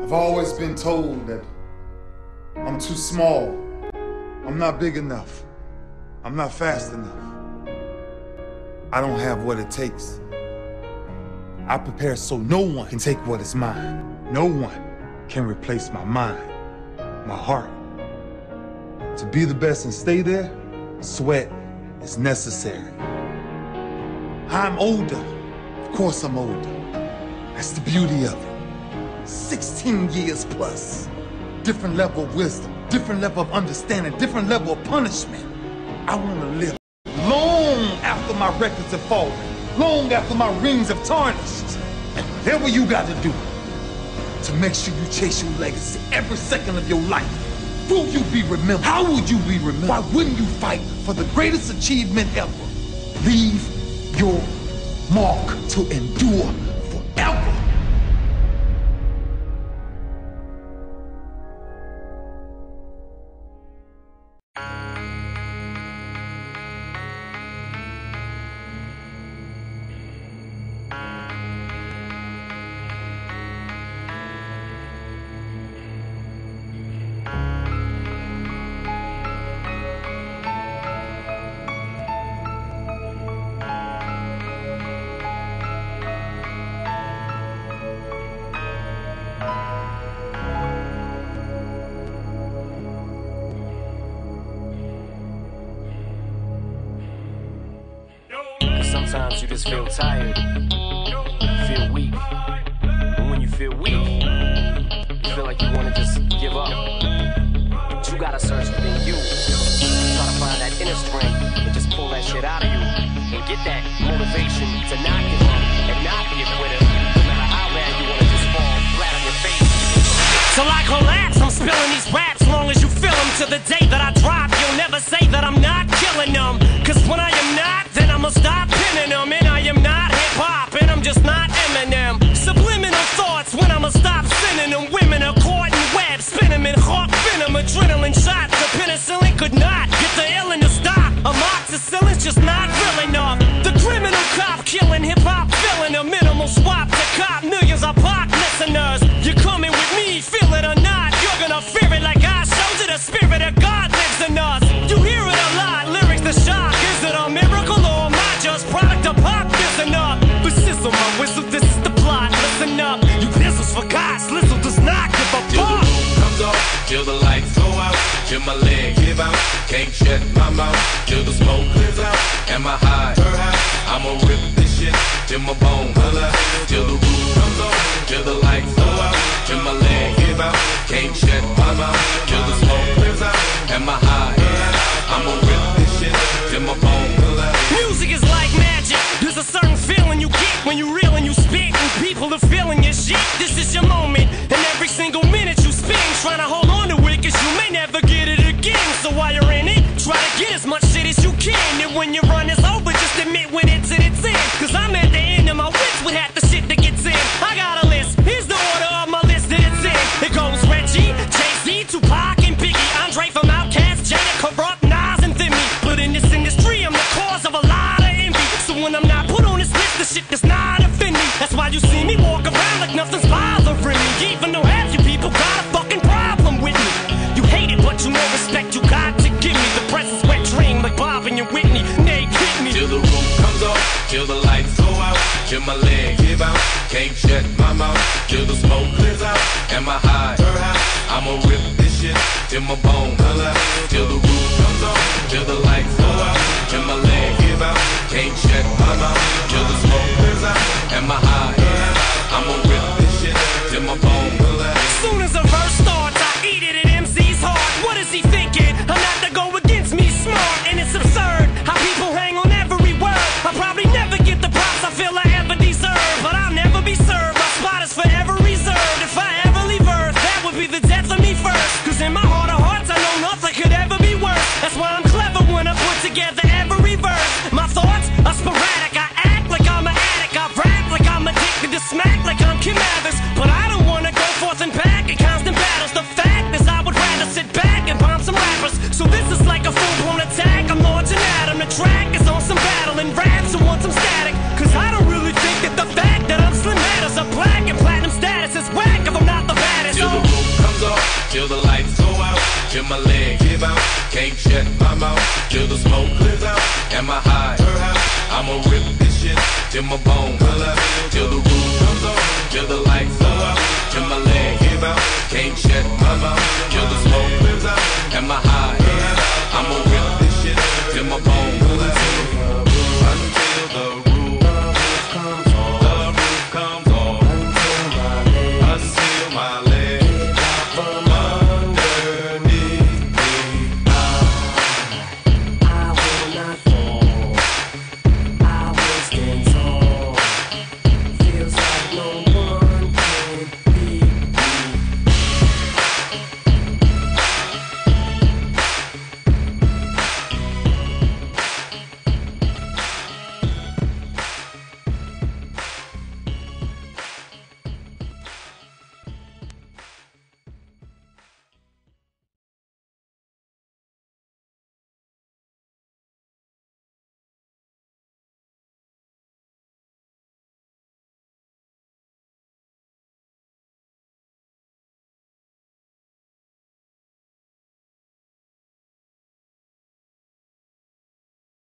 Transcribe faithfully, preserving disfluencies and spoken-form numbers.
I've always been told that I'm too small, I'm not big enough, I'm not fast enough. I don't have what it takes. I prepare so no one can take what is mine. No one can replace my mind, my heart. To be the best and stay there, sweat is necessary. I'm older. Of course I'm older. That's the beauty of it. sixteen years plus. Different level of wisdom, different level of understanding, different level of punishment. I want to live long after my records have fallen, long after my rings have tarnished. And whatever you got to do to make sure you chase your legacy every second of your life. Will you be remembered? How would you be remembered? Why wouldn't you fight for the greatest achievement ever? Leave your mark to endure forever. Sometimes you just feel tired, feel weak. And when you feel weak, you feel like you want to just give up. But you gotta search within you. Try to find that inner strength and just pull that shit out of you. And get that motivation to not give up and not be a quitter. No matter how bad you want to just fall flat on your face. Till I collapse, I'm spilling these raps. Long as you feel them to the day that I drop. You'll never say that I'm not killing them. Cause when I am not, then I'ma stop pinning them. And I am not hip-hop, and I'm just not Eminem. Subliminal thoughts when I'ma stop sending them. Women are caught in webs, spin them in hawk venom. Adrenaline shots, the penicillin could not get the illin' to stop. Amoxicillin's just not real enough. The criminal cop killing hip-hop, filling a minimal swap to cop millions of pop listeners. You're coming with me, feel it or not. You're gonna fear it like I showed you. The spirit of God lives in us. You hear it a lot, lyrics to shock. Is it a miracle or am I just product of pop? Listen up, but sizzle my whistle, this is the plot. Listen up, you pistols for God, Slizzle does not give a fuck. Till the roof comes off, till the lights go out, till my leg give out, can't shut my mouth, till the smoke clears out. Am I high? I'ma rip this shit till my bone holler. Till the roof comes off, till the lights go out, till my leg give out, can't shut my mouth, till the smoke clears out. Am I high? I'ma rip this shit till my bone holler. Music is like magic. There's a certain feeling you get when you reel and you spit, and people are feeling your shit. This is your moment, and every single minute you spend trying to hold on to it, cause you may never get it again. So while you're in it, try to get as much shit as you can. And when your run is over, just admit when it's in its end. Cause I'm at the end of my wits with half the shit that gets in. I got a list, here's the order of my list that it's in. It goes Reggie, Jay-Z, Tupac, and Biggie, Andre from Outkast, Jada, Corrupt, Nas, and Thimmy. But in this industry, I'm the cause of a lot of envy. So when I'm not put on this list, the shit does not offend me. That's why you see me walk around like nothing's bothering me. Even though half you people got a fucking problem with me. You hate it, but you know respect you got to give me. The presence wet dream like Bob and your Whitney. They hit me. Till the roof comes off, till the lights go out, till my leg give out, can't shut my mouth, till the smoke clears out. Am I high? I'ma rip this shit till my bone holler. Till the roof comes off, till the lights go out, till my leg give out, can't shut my mouth, till the smoke clears out. Am I high? I'ma rip this shit till my bone holler. Soon as a verse starts, I eat it at M C's heart. What is he thinking? I'm not to go against me, smart, and it's absurd how people hang on every word. I probably never get the props I feel I ever deserve, but I'll never be served. My spot is forever reserved. If I ever leave Earth, that would be the death of me first. Cause in my heart of hearts, I know nothing could ever be worse. That's why I'm clever when I put together every verse. My thoughts can't shut my mouth till the smoke clears out. Am I high? I'ma rip this shit till my bone color, till the roof comes on, till the lights go out, till my leg give out. Can't shut my mouth